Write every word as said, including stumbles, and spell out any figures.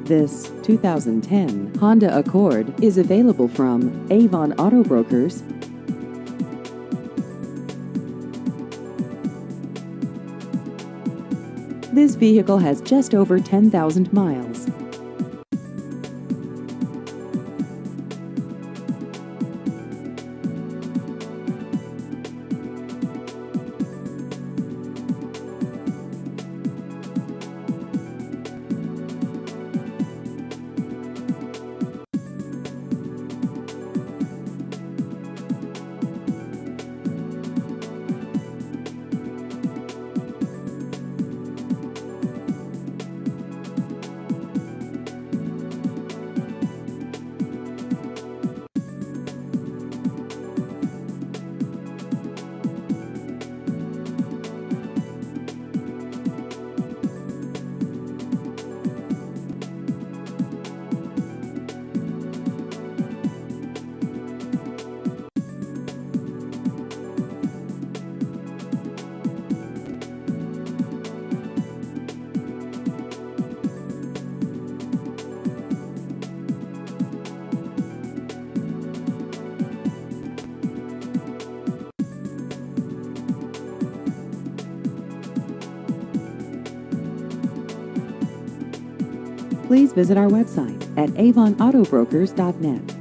This two thousand ten Honda Accord is available from Avon Auto Brokers. This vehicle has just over ten thousand miles. Please visit our website at avon auto brokers dot net.